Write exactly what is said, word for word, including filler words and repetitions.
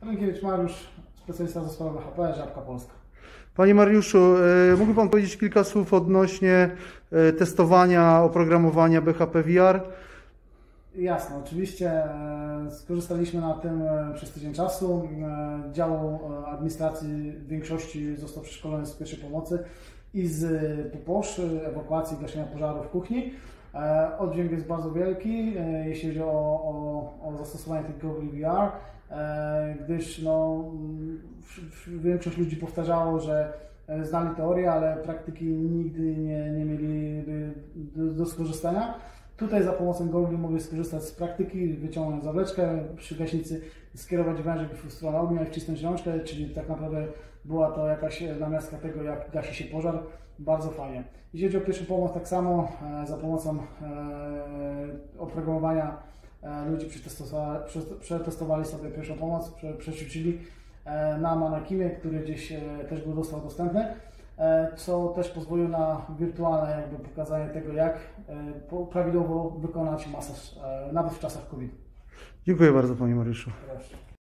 Rynkiewicz Mariusz, specjalista zespołu B H P, Żabka Polska. Panie Mariuszu, mógłby Pan powiedzieć kilka słów odnośnie testowania oprogramowania B H P V R? Jasne, oczywiście skorzystaliśmy na tym przez tydzień czasu. Dział administracji w większości został przeszkolony z pierwszej pomocy i z P P O Sz, ewakuacji, gaszenia pożaru w kuchni. Oddźwięk jest bardzo wielki, jeśli chodzi o, o, o zastosowanie tego V R, gdyż no, większość ludzi powtarzało, że znali teorię, ale praktyki nigdy nie, nie mieli do, do skorzystania. Tutaj za pomocą gogli mogli skorzystać z praktyki, wyciągnąć zawleczkę, przy gaśnicy skierować wężyk w stronę ognia i wcisnąć rączkę, czyli tak naprawdę była to jakaś namiastka tego, jak gasi się pożar. Bardzo fajnie. Jeśli chodzi o pierwszą pomoc, tak samo za pomocą oprogramowania ludzi przetestowali sobie pierwszą pomoc, przećwiczyli na manekimie, który gdzieś też był dostał dostępny, co też pozwoliło na wirtualne jakby pokazanie tego, jak prawidłowo wykonać masaż, nawet w czasach COVID. Dziękuję bardzo, Panie Mariuszu. Proszę.